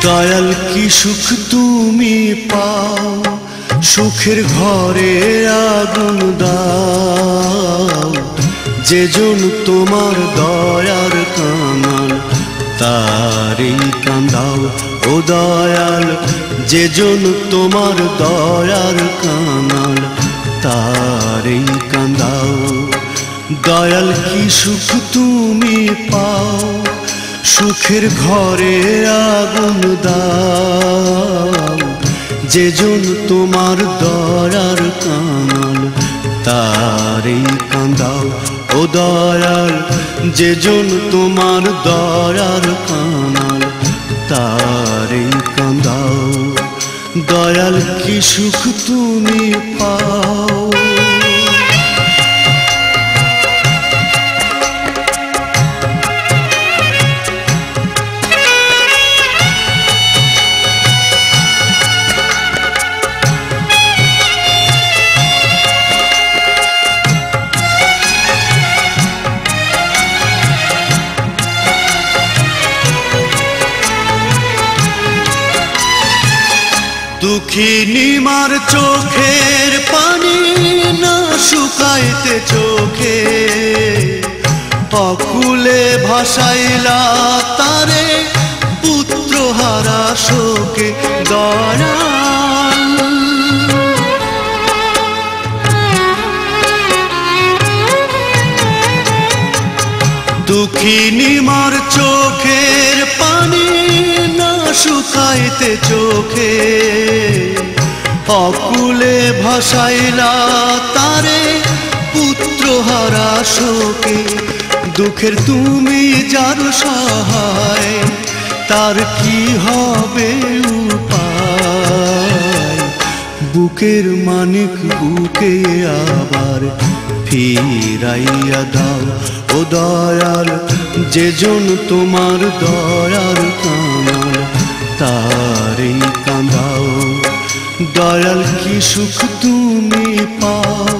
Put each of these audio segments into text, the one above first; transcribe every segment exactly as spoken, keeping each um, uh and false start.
দয়াল কি সুখ তুমি পাও, সুখের ঘরে আগুন দাও। যেজন তোমার দয়ার কাঙাল তারই কান্দাও ও দয়াল। যেজন তোমার দয়ার কাঙাল তারই কান্দাও। দয়াল কি সুখ তুমি পাও, সুখের ঘরে আগুন দাও। যেজন তোমার দয়ার কাঙাল তারই কান্দাও ও দয়াল। যেজন তোমার দয়ার কাঙাল তারই কান্দাও। দয়াল কি সুখ তুমি পাও। দুঃখিনীমার চোখের পানি না শুকাইতে চোখে, অকুলে ভাসাইলা তারে পুত্র হারা শোকে। দয়াল দুঃখিনীমার চোখের পানি না শুকাইতে চোখে, অকুলে ভাসাইলা তারে পুত্র হারা শোকে। দুঃখের তুমি যার সহায়, তার কি হবে উপায়। বুকের মানিক বুকে আবার ফিরাইয়া দাও ও দয়াল। যেজন তোমার দয়ার কাঙাল তারই কান্দাও। দয়াল কি সুখ তুমি পাও।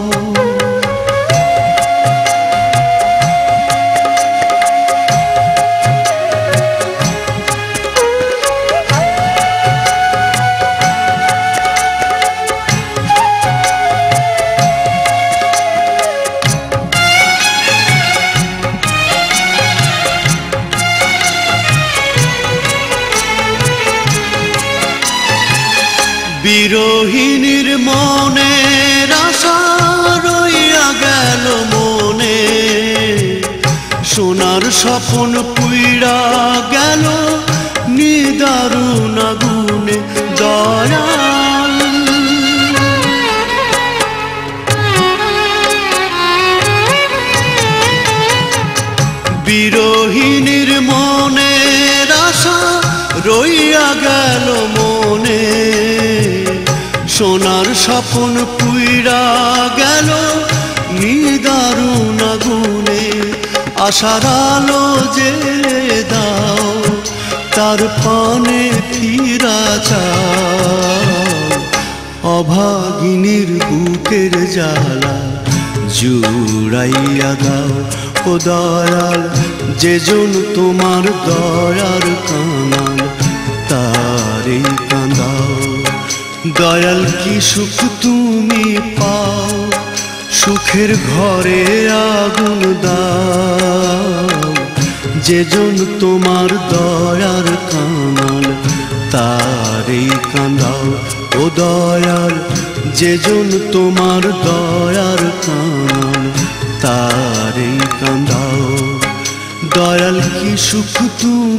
বিরোহিনীর মনের আশা রইয়া গেল মনে, সোনার স্বপ্ন পুইড়া গেল নিদারুণ আগুনে। দয়াল বিরোহিনীর মনের আশা রইয়া গেল মনে, সোনার স্বপ্ন পুইড়া গেল নিদারুণ আগুনে। আশার আলো জেলে দাও, তার পানে ফিরা চাও। অভাগিনীর বুকের জ্বালা জুড়াইয়া দাও ও দয়াল। যেজন তোমার দয়ার কাঙাল তারই কান্দাও। দয়াল কি সুখ তুমি পাও, সুখের ঘরে আগুন দাও। যেজন তোমার দয়ার কাঙাল তারই কান্দাও ও দয়াল। যেজন তোমার দয়ার কাঙাল তারই কান্দাও। দয়াল কি সুখ তুমি